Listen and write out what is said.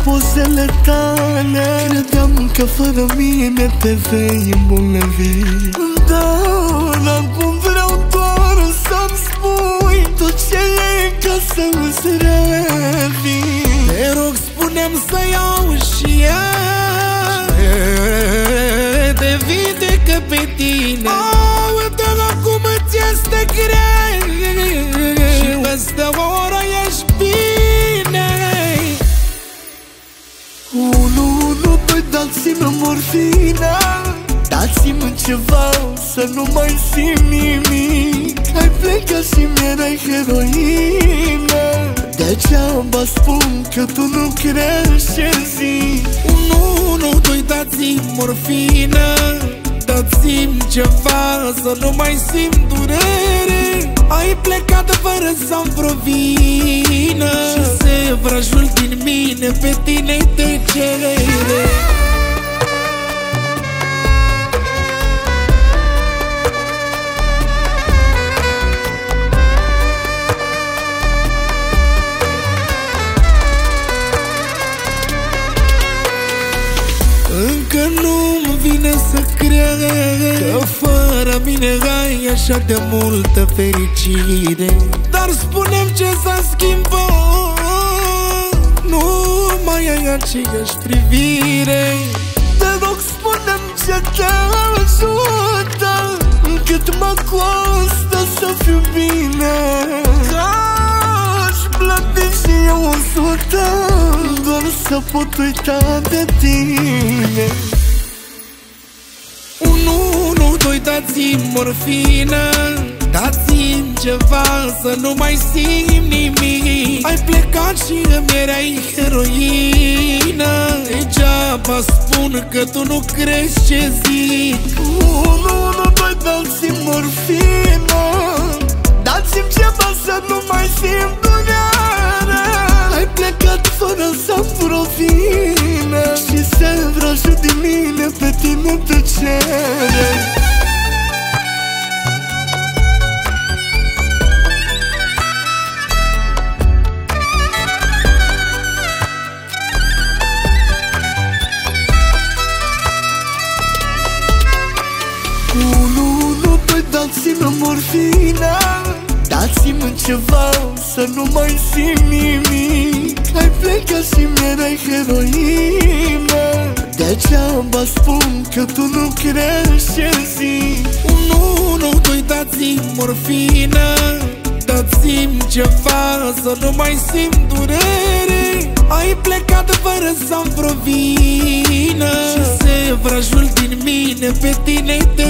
pozele tale. Credeam că fără mine te vei îmbolnăvi. Dar acum vreau doar să-mi spui tot ce e ca să îți revin. Te rog, spune-mi să iau și te vindecă pe tine. Uite acum ți este greu și peste o oră ești bine. 1, 2, dați-mi morfina, dați-mi ceva să nu mai simt nimic. Ai plecat și mi-erai heroină, degeaba spun că tu nu crezi ce zic. 1, 2, dați-mi morfină, dați-mi ceva să nu mai simt durere. Ai plecat fără să-mi provină și sevrajul din mine pe tine-i tăcere. Încă nu-mi vine să cred că fără mine ai așa de multă fericire. Dar spune-mi ce s-a schimbat, nu mai ai aceeași privire. Te rog, spune-mi ce te ajută, cât mă costă să fiu bine. Că-aș plăti și eu 100 doar să pot uita de tine. 1, 2, dați-mi morfină, dați-mi ceva să nu mai simt nimic. Ai plecat și îmi erai heroină, degeaba spun că tu nu crezi ce zic. 1, 2, dați-mi morfină, dați-mi ceva să nu mai simt durere. Ai plecat fără să-mi provină și sevrajul din mine pe tine te cere. Dați-mi morfina, dați-mi ceva să nu mai simt nimic. Ai plecat și mi-erai heroină, degeaba spun că tu nu crezi ce zic. 1, 2, dați-mi morfină, dați-mi ceva să nu mai simt durere. Ai plecat fără să-mi provină și sevrajul din mine pe tine te